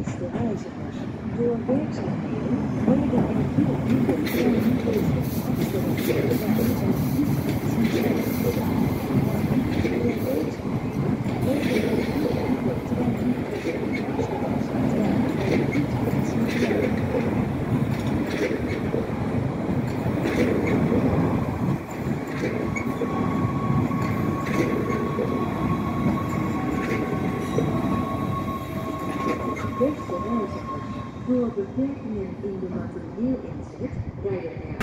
Beste reizigers, door werkzaamheden worden er veel minder treinen deze afstelling gedraaid en niet Beste reizigers, door beperkingen in de materieel inzet rijden er